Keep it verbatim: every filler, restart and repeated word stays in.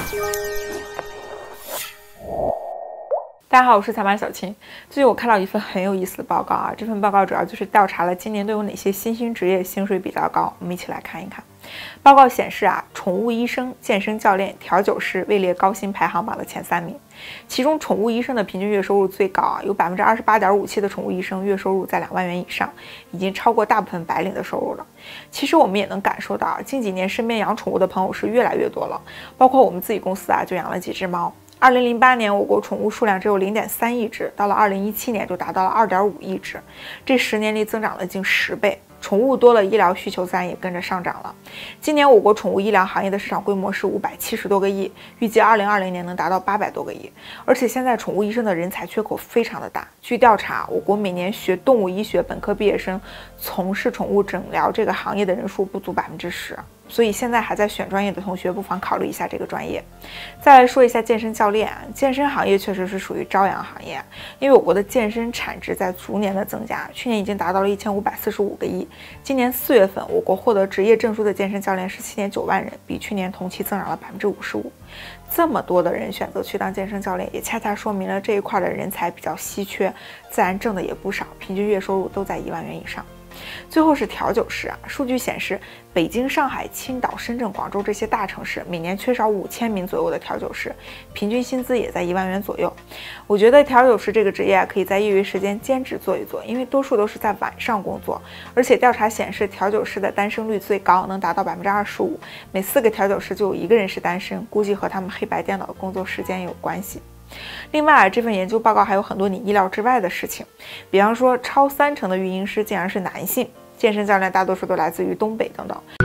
大家好，我是采马小青。最近我看到一份很有意思的报告啊，这份报告主要就是调查了今年都有哪些新兴职业薪水比较高，我们一起来看一看。报告显示啊，宠物医生、健身教练、调酒师位列高薪排行榜的前三名，其中宠物医生的平均月收入最高啊，有百分之二十八点五七的宠物医生月收入在两万元以上，已经超过大部分白领的收入了。其实我们也能感受到啊，近几年身边养宠物的朋友是越来越多了，包括我们自己公司啊，就养了几只猫。二零零八年，我国宠物数量只有零点三亿只，到了二零一七年就达到了二点五亿只，这十年里增长了近十倍。宠物多了，医疗需求自然也跟着上涨了。今年我国宠物医疗行业的市场规模是五百七十多个亿，预计二零二零年能达到八百多个亿。而且现在宠物医生的人才缺口非常的大。据调查，我国每年学动物医学本科毕业生从事宠物诊疗这个行业的人数不足百分之十。所以现在还在选专业的同学，不妨考虑一下这个专业。再来说一下健身教练，健身行业确实是属于朝阳行业，因为我国的健身产值在逐年的增加，去年已经达到了一千五百四十五个亿。今年四月份，我国获得职业证书的健身教练是七点九万人，比去年同期增长了百分之五十五。这么多的人选择去当健身教练，也恰恰说明了这一块的人才比较稀缺，自然挣的也不少，平均月收入都在一万元以上。最后是调酒师啊，数据显示，北京、上海、青岛、深圳、广州这些大城市每年缺少五千名左右的调酒师，平均薪资也在一万元左右。我觉得调酒师这个职业啊，可以在业余时间兼职做一做，因为多数都是在晚上工作，而且调查显示，调酒师的单身率最高，能达到百分之二十五，每四个调酒师就有一个人是单身，估计和他们黑白颠倒的工作时间有关系。另外啊，这份研究报告还有很多你意料之外的事情，比方说超三成的育婴师竟然是男性，健身教练大多数都来自于东北等等。